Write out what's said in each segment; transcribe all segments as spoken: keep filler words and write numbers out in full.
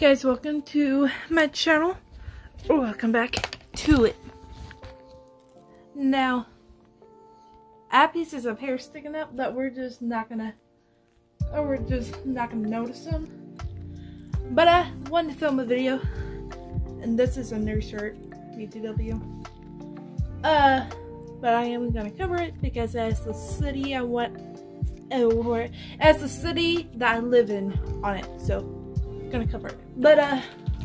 guys, welcome to my channel. Welcome back to it. Now, I have pieces of hair sticking up that we're just not gonna, or we're just not gonna notice them. But I wanted to film a video, and this is a new shirt, B T W. Uh, but I am gonna cover it because as the city I want, or as the city that I live in on it, so. Gonna cover it, but uh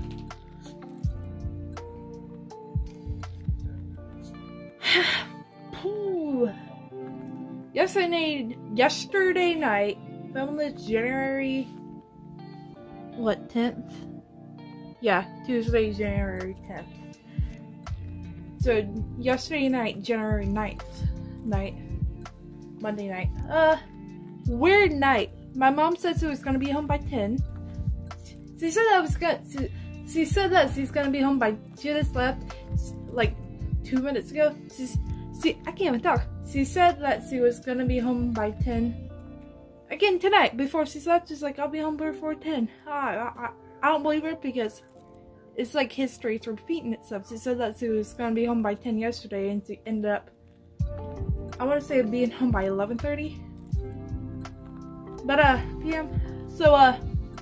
yesterday yesterday night, filmed this January what tenth? Yeah, Tuesday, January tenth. So yesterday night, January ninth night, Monday night. Uh weird night. My mom said she was gonna be home by ten. She said I was gonna. She, she said that she's gonna be home by. She just left like two minutes ago. She's. She. I can't even talk. She said that she was gonna be home by ten. Again tonight. Before she left, she's like, "I'll be home before ten." I. I. I don't believe her because it's like history. It's repeating itself. She said that she was gonna be home by ten yesterday, and she ended up. I want to say being home by eleven thirty. But uh, P M. So uh.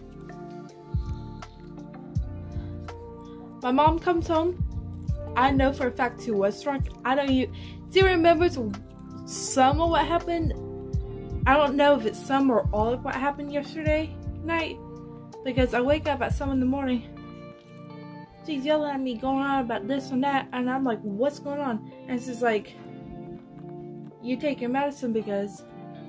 My mom comes home. I know for a fact she was drunk. I don't even. She remembers some of what happened. I don't know if it's some or all of what happened yesterday night. Because I wake up at seven in the morning. She's yelling at me, going on about this and that. And I'm like, what's going on? And she's like, you take your medicine because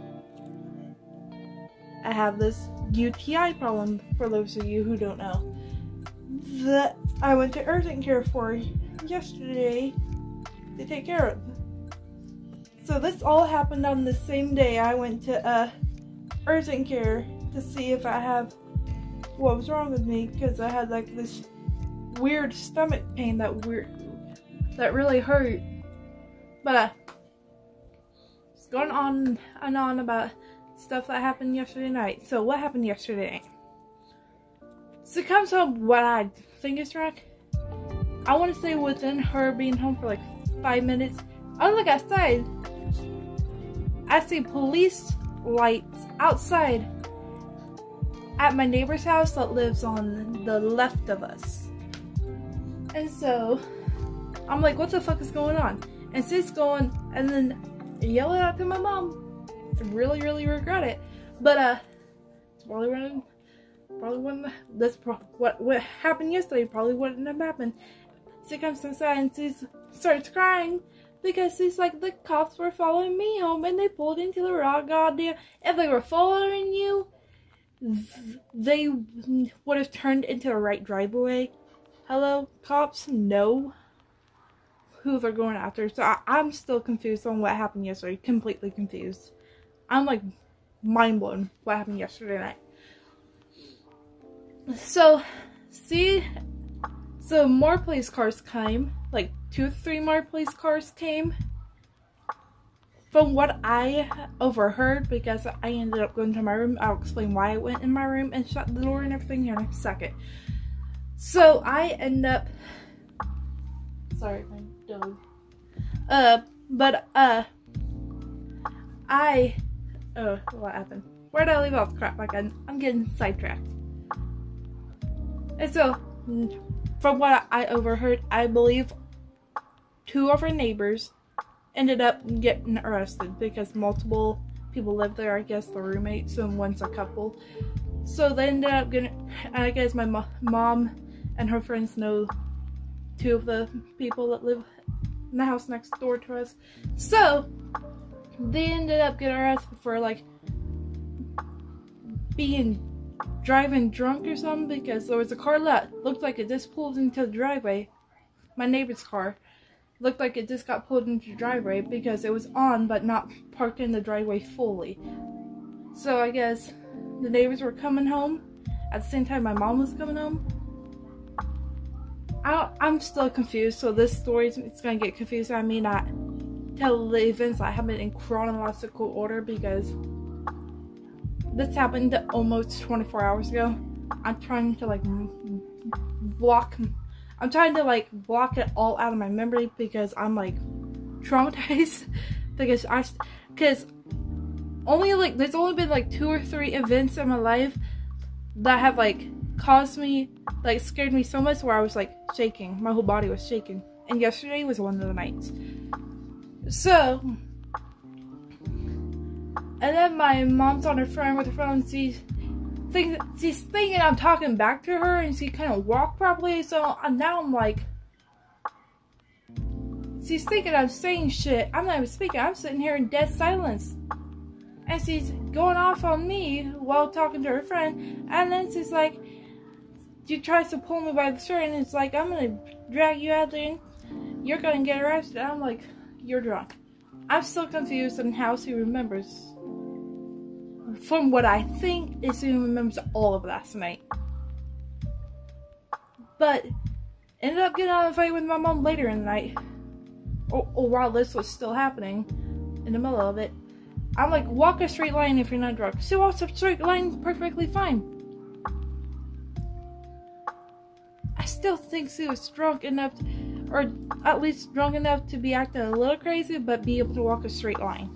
I have this U T I problem, for those of you who don't know. That I went to urgent care for yesterday to take care of. So this all happened on the same day I went to uh, urgent care to see if I have what was wrong with me, because I had like this weird stomach pain that weird that really hurt. But uh, it's going on and on about stuff that happened yesterday night. So what happened yesterday night? So it comes home what I think is drunk. I want to say within her being home for like five minutes, I look outside. I see police lights outside at my neighbor's house that lives on the left of us. And so I'm like, what the fuck is going on? And she's going and then yelling out to my mom. I really, really regret it. But uh, it's probably running. Probably wouldn't. That's pro what what happened yesterday. Probably wouldn't have happened. She comes inside and she starts crying because she's like, the cops were following me home and they pulled into the raw goddamn. If they were following you, they would have turned into the right driveway. Hello, cops know who they're going after. So I, I'm still confused on what happened yesterday. Completely confused. I'm like mind blown what happened yesterday night. So, see, so more police cars came, like two or three more police cars came. From what I overheard, because I ended up going to my room, I'll explain why I went in my room and shut the door and everything here in a second. So, I end up, sorry, my dog, uh, but, uh, I, oh, what happened? Where did I leave off? Crap, I got, I'm getting sidetracked. And so, from what I overheard, I believe two of our neighbors ended up getting arrested because multiple people live there. I guess the roommates and one's a couple. So they ended up getting, I guess my mo mom and her friends know two of the people that live in the house next door to us. So they ended up getting arrested for like being driving drunk or something, because there was a car that looked like it just pulled into the driveway. My neighbor's car looked like it just got pulled into the driveway because it was on but not parked in the driveway fully. So I guess the neighbors were coming home at the same time my mom was coming home. I don't, I'm still confused, so this story it's gonna get confused. I may not tell the events that happened in chronological order because this happened almost twenty-four hours ago. I'm trying to like block. I'm trying to like block it all out of my memory because I'm like traumatized because I because only like there's only been like two or three events in my life that have like caused me like scared me so much where I was like shaking. My whole body was shaking. And yesterday was one of the nights. So and then my mom's on her phone with her phone. She's thinking, she's thinking I'm talking back to her, and she couldn't walk properly. So now I'm like, she's thinking I'm saying shit. I'm not even speaking. I'm sitting here in dead silence, and she's going off on me while talking to her friend. And then she's like, she tries to pull me by the shirt, and it's like, I'm gonna drag you out there, and you're gonna get arrested. I'm like, you're drunk. I'm still confused on how she remembers. From what I think is she remembers all of last night. But ended up getting on a fight with my mom later in the night. Or, or while this was still happening. In the middle of it. I'm like, walk a straight line if you're not drunk. She walks a straight line perfectly fine. I still think she was drunk enough to, or at least drunk enough to be acting a little crazy, but be able to walk a straight line.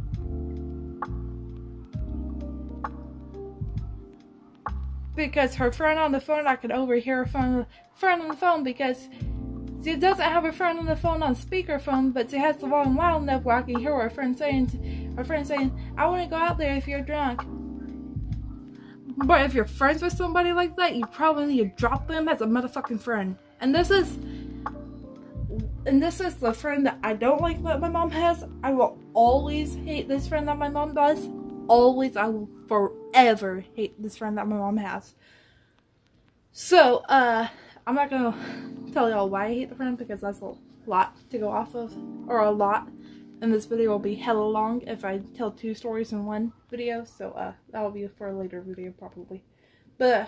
Because her friend on the phone, I could overhear her phone, friend on the phone because she doesn't have her friend on the phone on speakerphone, but she has the volume loud enough where I can hear her friend saying, her friend saying, I want to go out there if you're drunk. But if you're friends with somebody like that, you probably need to drop them as a motherfucking friend. And this is, and this is the friend that I don't like that my mom has. I will always hate this friend that my mom does. Always, I will forever hate this friend that my mom has. So, uh, I'm not gonna tell y'all why I hate the friend because that's a lot to go off of, or a lot. And this video will be hella long if I tell two stories in one video, so, uh, that'll be for a later video probably. But,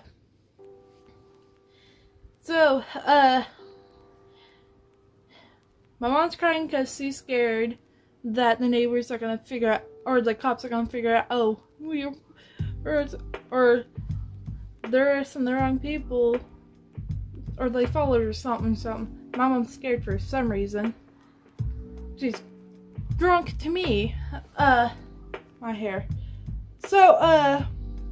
so, uh, my mom's crying because she's scared that the neighbors are gonna figure out, or the cops are gonna figure out, oh, we, or, or there are some the wrong people, or they followed or something, something. My mom's scared for some reason. She's drunk to me. Uh, my hair. So, uh,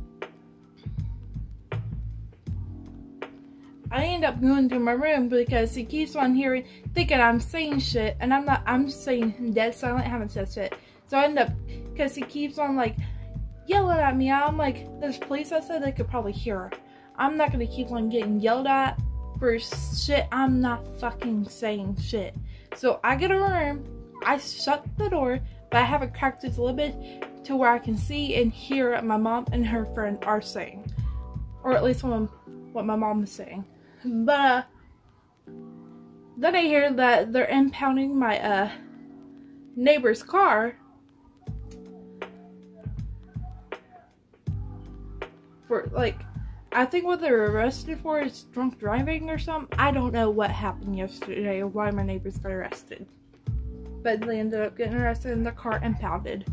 I end up going to my room because he keeps on hearing, thinking I'm saying shit, and I'm not, I'm saying dead silent, haven't said shit. So I end up, because he keeps on like, yelling at me. I'm like, there's police outside, they could probably hear her. I'm not gonna keep on getting yelled at for shit I'm not fucking saying shit. So I get a room, I shut the door, but I have it cracked just a little bit to where I can see and hear what my mom and her friend are saying. Or at least what, what my mom is saying. But, uh, then I hear that they're impounding my, uh, neighbor's car. For, like, I think what they were arrested for is drunk driving or something. I don't know what happened yesterday or why my neighbors got arrested. But they ended up getting arrested and their car impounded.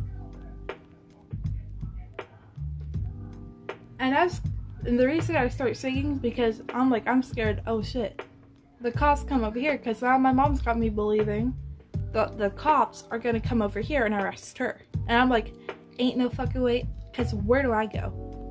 And I was, and the reason I start singing because I'm like, I'm scared, oh shit. The cops come over here because now my mom's got me believing that the cops are going to come over here and arrest her. And I'm like, ain't no fucking way, because where do I go?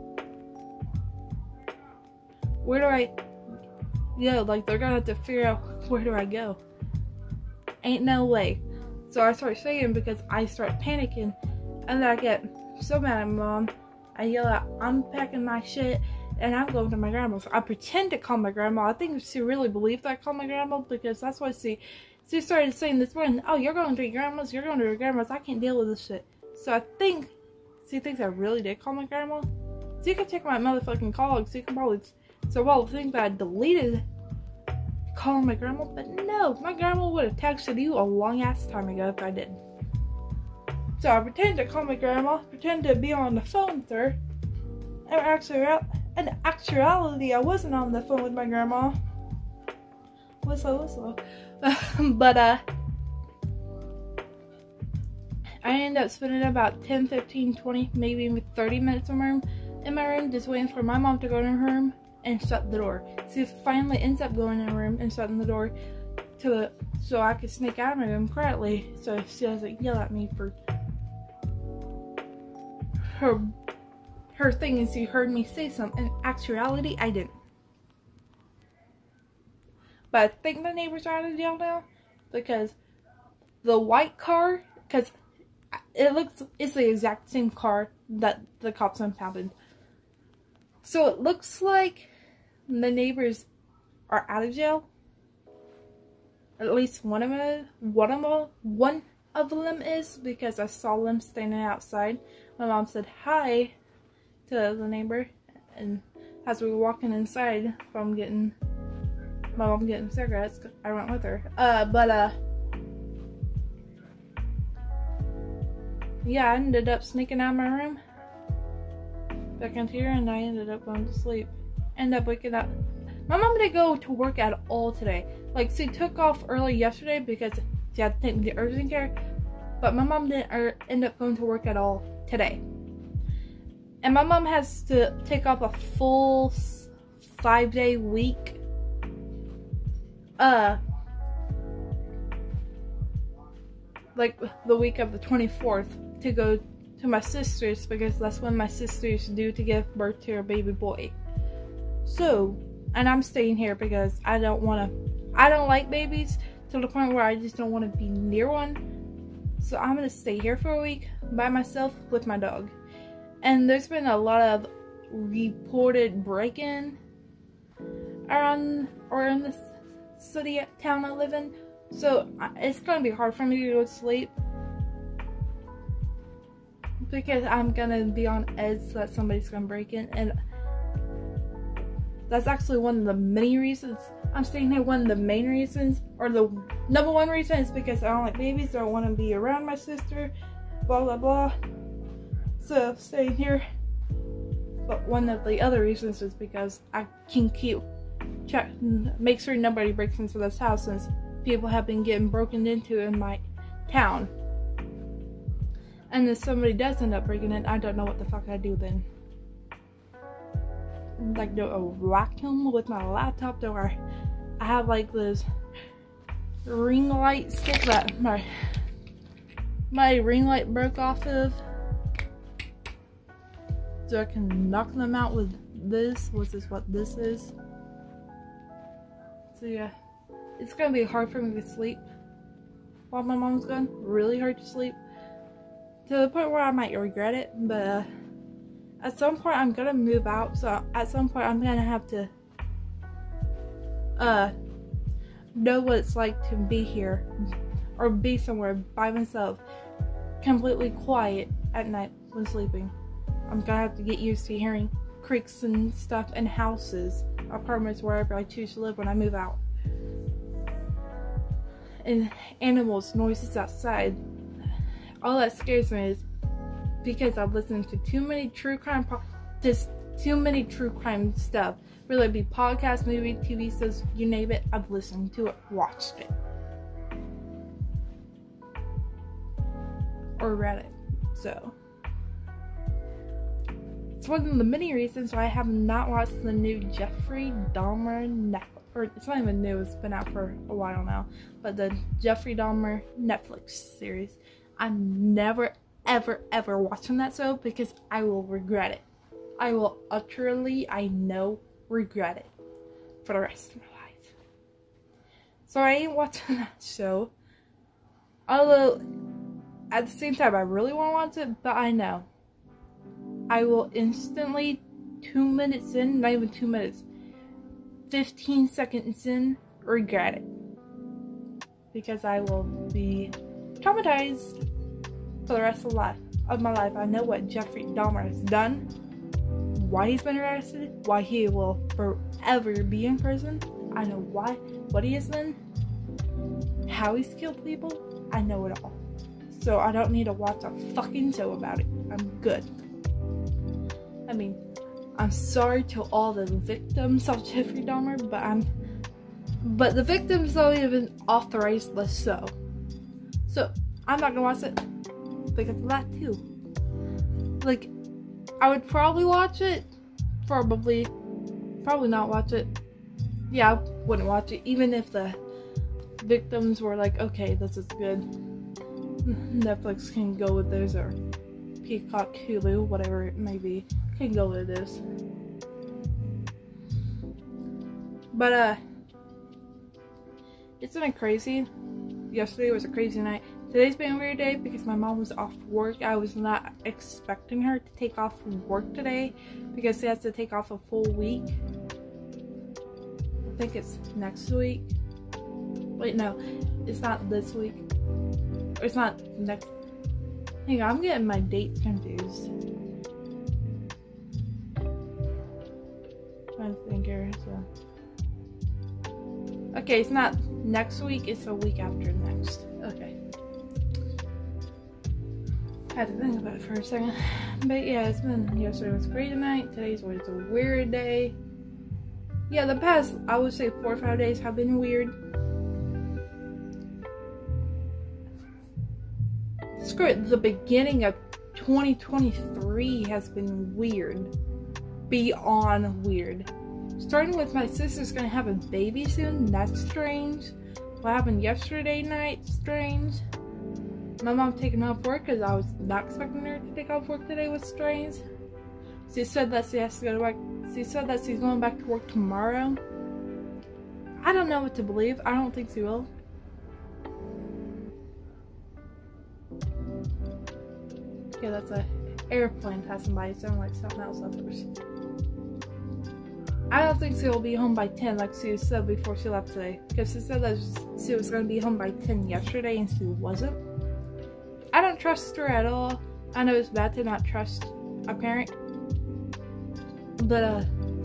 Where do I go? Like, they're gonna have to figure out, where do I go? Ain't no way. So I start singing because I start panicking. And then I get so mad at my mom. I yell out, I'm packing my shit and I'm going to my grandma's. I pretend to call my grandma. I think she really believed I called my grandma because that's why she, she started saying this morning, oh, you're going to your grandma's, you're going to your grandma's. I can't deal with this shit. So I think she thinks I really did call my grandma. So you can check my motherfucking logs. So you can probably... So while I think that I deleted calling my grandma, but no, my grandma would have texted you a long ass time ago if I did. So I pretend to call my grandma, pretend to be on the phone with her, and actually, in actuality, I wasn't on the phone with my grandma. Whistle, whistle. But uh, I ended up spending about ten, fifteen, twenty, maybe even thirty minutes in my room in my room just waiting for my mom to go in her room and shut the door. She finally ends up going in her room and shutting the door to so I could sneak out of my room quietly so she doesn't yell at me for her her thing, and she heard me say something. In actuality, I didn't. But I think the neighbors are out of jail now because the white car, because it looks, it's the exact same car that the cops impounded. So it looks like the neighbors are out of jail. At least one of them, one of them, one of them is, because I saw them standing outside. My mom said hi to the neighbor, and as we were walking inside from getting my mom getting cigarettes, I went with her. Uh, but uh, yeah, I ended up sneaking out of my room back into here, and I ended up going to sleep. Ended up waking up. My mom didn't go to work at all today. Like, she took off early yesterday because she had to take me to urgent care, but my mom didn't er, end up going to work at all today. And my mom has to take off a full five day week. Uh, like the week of the twenty-fourth to go to my sister's, because that's when my sister's due to give birth to her baby boy. So, and I'm staying here because I don't want to, I don't like babies to the point where I just don't want to be near one. So I'm going to stay here for a week by myself with my dog. And there's been a lot of reported break-in around or in the city, town I live in. So it's going to be hard for me to go to sleep because I'm going to be on edge that somebody's going to break in. And that's actually one of the many reasons I'm staying here. One of the main reasons, or the number one reason, is because I don't like babies. I don't want to be around my sister. Blah blah blah. So staying here. But one of the other reasons is because I can keep check, make sure nobody breaks into this house, since people have been getting broken into in my town. And if somebody does end up breaking in, I don't know what the fuck I do then. Like, do I whack him with my laptop? Do I, I have like this ring light stick that my my ring light broke off of, so I can knock them out with this, which is what this is. So yeah, it's gonna be hard for me to sleep while my mom's gone. Really hard to sleep, to the point where I might regret it. But uh, at some point I'm gonna move out, so at some point I'm gonna have to uh know what it's like to be here or be somewhere by myself, completely quiet at night when sleeping. I'm gonna have to get used to hearing creaks and stuff in houses, apartments, wherever I choose to live when I move out. And animals, noises outside. All that scares me is because I've listened to too many true crime, po just too many true crime stuff. Whether it be podcasts, movie, T V shows, you name it, I've listened to it, watched it, or read it. So it's one of the many reasons why I have not watched the new Jeffrey Dahmer Netflix. Or it's not even new, it's been out for a while now. But the Jeffrey Dahmer Netflix series. I'm never, ever, ever watching that show because I will regret it. I will utterly, I know, regret it for the rest of my life. So I ain't watching that show. Although, at the same time, I really want to watch it, but I know I will instantly, two minutes in, not even two minutes, fifteen seconds in, regret it. Because I will be traumatized for the rest of, life, of my life. I know what Jeffrey Dahmer has done, why he's been arrested, why he will forever be in prison. I know why, what he has done, how he's killed people. I know it all. So I don't need to watch a fucking show about it. I'm good. I mean, I'm sorry to all the victims of Jeffrey Dahmer, but I'm, but the victims don't even authorize the show. So I'm not gonna watch it because of that too. Like, I would probably watch it. Probably. Probably not watch it. Yeah, I wouldn't watch it. Even if the victims were like, okay, this is good. Netflix can go with this, or Peacock, Hulu, whatever it may be, can go with this. But, uh, it's been crazy. Yesterday was a crazy night. Today's been a weird day because my mom was off work. I was not expecting her to take off from work today because she has to take off a full week. I think it's next week. Wait, no, it's not this week. It's not next. Hang on, I'm getting my dates confused. I'm trying to think here. So. Okay, it's not next week, it's a week after next. Okay. Had to think about it for a second. But yeah, it's been, yesterday was a crazy night. Today's was a weird day. Yeah, the past, I would say four or five days have been weird. Screw it, the beginning of twenty twenty-three has been weird. Beyond weird. Starting with my sister's gonna have a baby soon, that's strange. What happened yesterday night, strange. My mom taking off work because I was not expecting her to take off work today was strange. She said that she has to go to work. She said that she's going back to work tomorrow. I don't know what to believe. I don't think she will. Yeah, that's a airplane passing by. It sounded like something else at first. I don't think she'll be home by ten like she said before she left today. Because she said that she was going to be home by ten yesterday and she wasn't. I don't trust her at all. I know it's bad to not trust a parent. But, uh...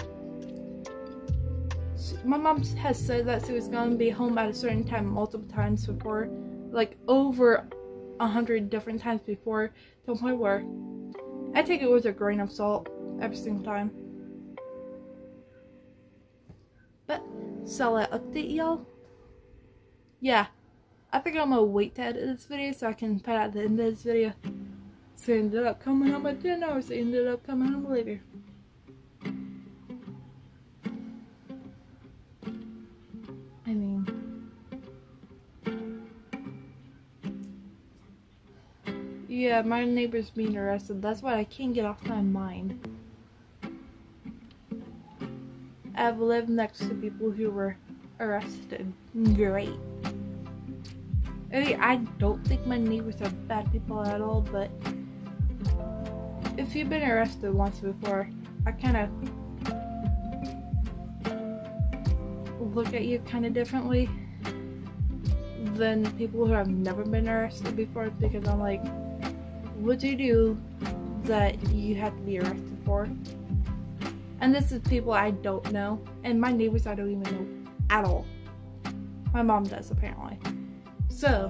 she, my mom has said that she was going to be home at a certain time multiple times before. Like, over a hundred different times before. To the point where I take it with a grain of salt every single time. But, shall I update y'all? Yeah, I think I'm gonna wait to edit this video so I can put out the end of this video. So it ended up coming home at ten hours, it ended up coming home later. I mean, yeah, my neighbor's being arrested. That's why I can't get off my mind. I've lived next to people who were arrested. Great. I mean, I don't think my neighbors are bad people at all, but if you've been arrested once before, I kind of look at you kind of differently than people who have never been arrested before, because I'm like, what'd you do that you have to be arrested for? And this is people I don't know, and my neighbors I don't even know at all. My mom does, apparently. So,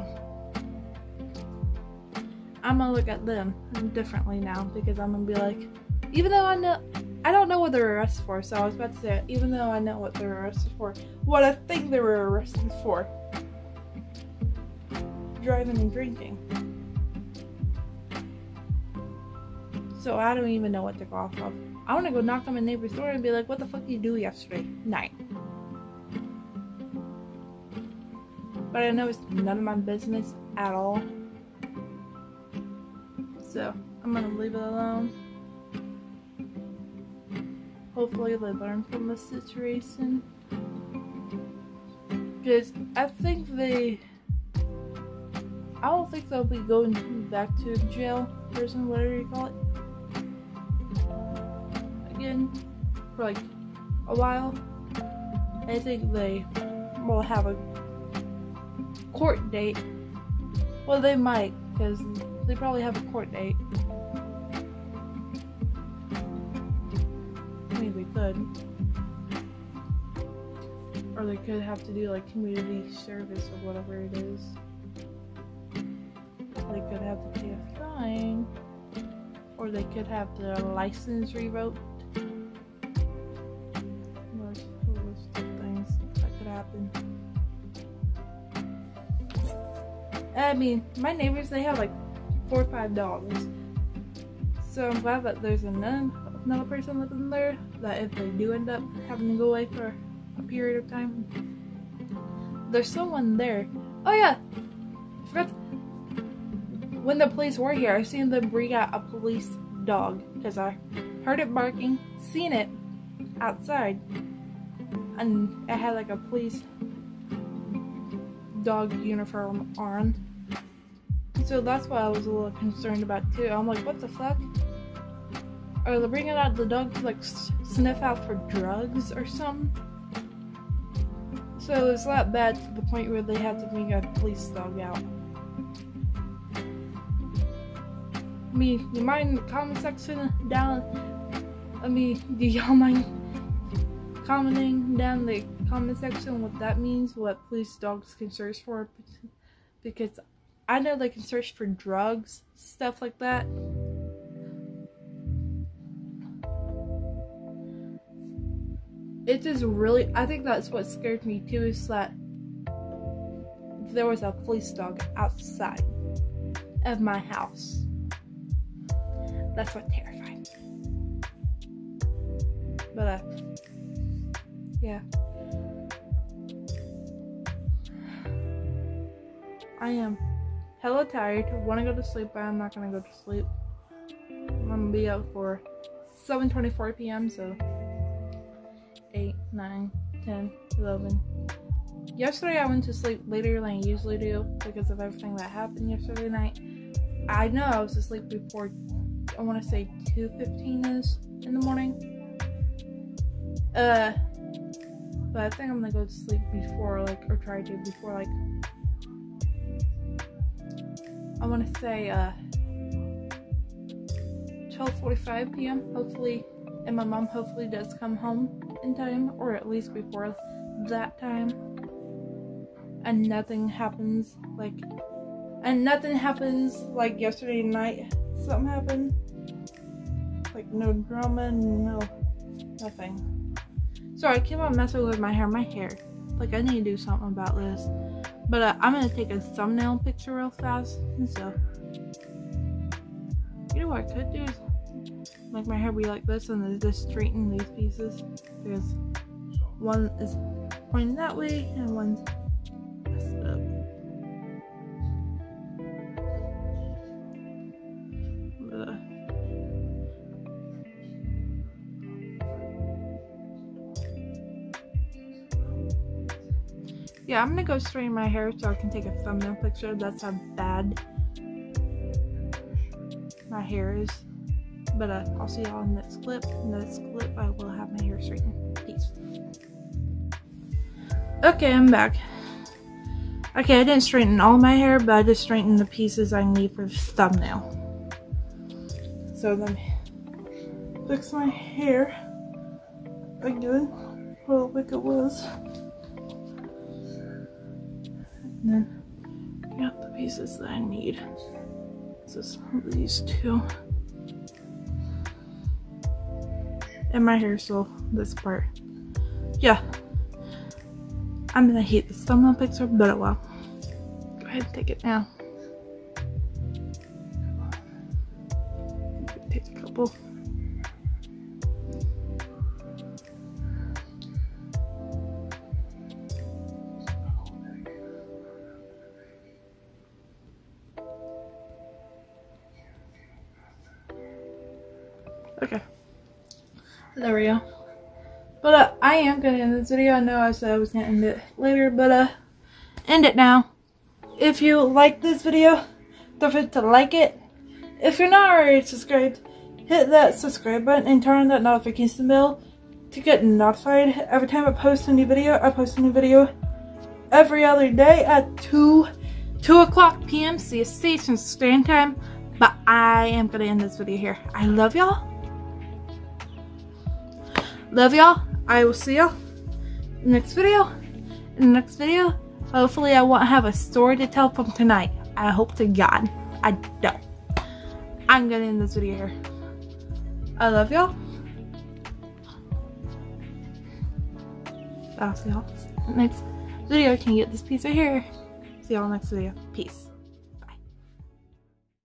I'm gonna look at them differently now, because I'm gonna be like, even though I know, I don't know what they're arrested for, so I was about to say, even though I know what they're arrested for, what I think they were arrested for. Driving and drinking. So I don't even know what to go off of. I want to go knock on my neighbor's door and be like, what the fuck did you do yesterday night? But I know it's none of my business at all. So, I'm going to leave it alone. Hopefully they learn from the situation. Because I think they... I don't think they'll be going back to jail, prison, whatever you call it. Again, for like a while. I think they will have a court date. Well, they might, because they probably have a court date. I mean, they could. Or they could have to do like community service or whatever it is. They could have to pay a fine. Or they could have their license revoked. Those, those things that could happen. I mean, my neighbors, they have like four or five dogs. So I'm glad that there's another, another person living there, that if they do end up having to go away for a period of time, there's someone there. Oh yeah, I forgot. When the police were here, I seen them bring out a police dog because I heard it barking, seen it outside, and it had like a police dog uniform on. So that's why I was a little concerned about too. I'm like, what the fuck? Are they bringing out the dog to like sniff out for drugs or something? So it's that bad to the point where they had to bring a police dog out. I mean, you mind the comment section down? I mean, do y'all mind commenting down the comment section what that means? What police dogs can search for? Because I know they can search for drugs, stuff like that. It just really, I think that's what scared me too, is that there was a police dog outside of my house. That's what terrified me. But, uh, yeah. I am hella tired. I want to go to sleep, but I'm not going to go to sleep. I'm going to be up for seven twenty-four p m, so eight, nine, ten, eleven. Yesterday I went to sleep later than I usually do because of everything that happened yesterday night. I know I was asleep before, I want to say two fifteen-ish in the morning. Uh, but I think I'm going to go to sleep before, like, or try to, before, like, I want to say, uh, twelve forty-five p m hopefully, and my mom hopefully does come home in time, or at least before that time, and nothing happens like and nothing happens like yesterday night. Something happened, like no drama, no nothing. So I keep on messing with my hair my hair like I need to do something about this, but uh, I'm gonna take a thumbnail picture real fast. And so you know what I could do is make my hair be like this and then just straighten these pieces, because one is pointing that way and one's messed up. But, uh, yeah, I'm gonna go straighten my hair so I can take a thumbnail picture. That's how bad my hair is. But uh, I'll see y'all in the next clip. In the next clip, I will have my hair straightened. Peace. Okay, I'm back. Okay, I didn't straighten all my hair, but I just straightened the pieces I need for the thumbnail. So let me fix my hair again, well, like it was. And then got the pieces that I need. Just these two. And my hair still this part. Yeah. I'm gonna hate this thumbnail picture, but it will. Go ahead and take it now. Take a couple. Okay. There we go. But uh, I am gonna end this video. I know I said I was gonna end it later, but uh, end it now. If you like this video, don't forget to like it. If you're not already subscribed, hit that subscribe button and turn on that notification bell to get notified every time I post a new video. I post a new video every other day at two o'clock p m C S T Central Standard Time. But I am gonna end this video here. I love y'all. Love y'all. I will see y'all in the next video. In the next video, hopefully I won't have a story to tell from tonight. I hope to God I don't. I'm gonna end this video here. I love y'all. I'll see y'all next video. Can you get this piece right here? See y'all next video. Peace.